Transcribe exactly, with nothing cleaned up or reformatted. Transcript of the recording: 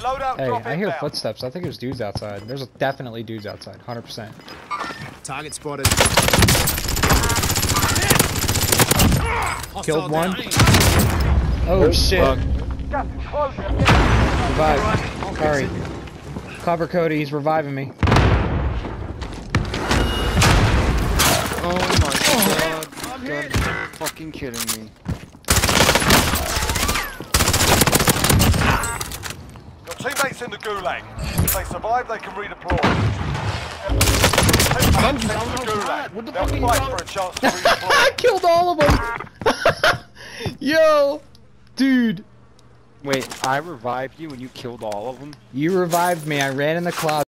Loadout Hey, drop I hear inbound. footsteps. I think there's dudes outside. There's definitely dudes outside. one hundred percent. Target spotted. Killed one. Down. Oh shit. Gas is closing. Revive. Sorry. Cover Cody, he's reviving me. Oh my god. You gotta be fucking kidding me. Your teammates in the gulag. If they survive, they can redeploy. Teammates in the gulag. What the They'll fuck are you fight doing? for a chance to redeploy. I killed all of them! Yo! Dude. Wait, I revived you and you killed all of them? You revived me. I ran in the closet.